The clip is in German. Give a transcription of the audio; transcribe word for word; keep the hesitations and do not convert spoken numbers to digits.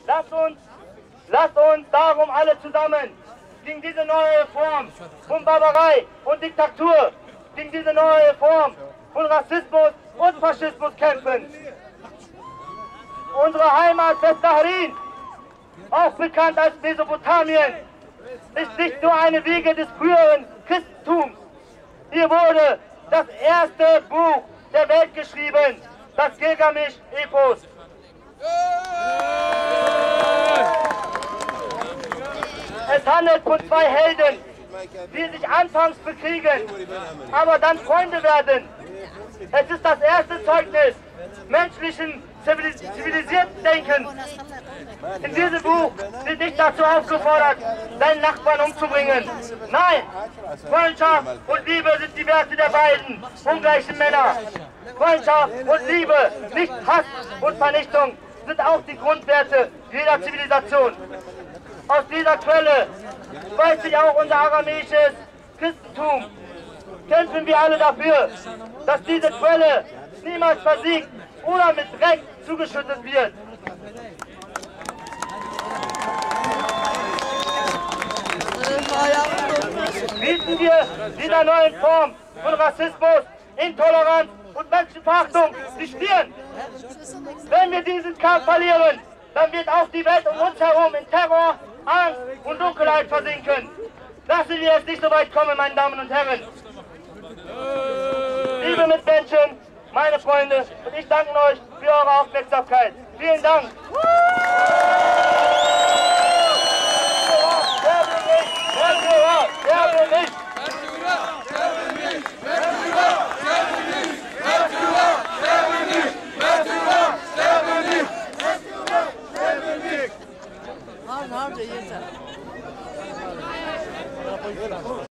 Lasst uns, lasst uns darum alle zusammen gegen diese neue Form von Barbarei und Diktatur, gegen diese neue Form von Rassismus und Faschismus kämpfen. Unsere Heimat Westsaharin, auch bekannt als Mesopotamien, ist nicht nur eine Wiege des früheren Christentums. Hier wurde das erste Buch der Welt geschrieben, das Gilgamesch-Epos. Es handelt von zwei Helden, die sich anfangs bekriegen, aber dann Freunde werden. Es ist das erste Zeugnis menschlichen, zivilisierten Denkens. In diesem Buch wird nicht dazu aufgefordert, seinen Nachbarn umzubringen. Nein, Freundschaft und Liebe sind die Werte der beiden ungleichen Männer. Freundschaft und Liebe, nicht Hass und Vernichtung, sind auch die Grundwerte jeder Zivilisation. Aus dieser Quelle speist sich auch unser aramäisches Christentum. Kämpfen wir alle dafür, dass diese Quelle niemals versiegt oder mit Dreck zugeschüttet wird. Bieten wir dieser neuen Form von Rassismus, Intoleranz und Menschenverachtung die Stirn. Wenn wir diesen Kampf verlieren, dann wird auch die Welt um uns herum in Terror, Angst und Dunkelheit versinken. Lassen wir es nicht so weit kommen, meine Damen und Herren. Liebe Mitmenschen, meine Freunde, und ich danke euch für eure Aufmerksamkeit. Vielen Dank. Harca yeter.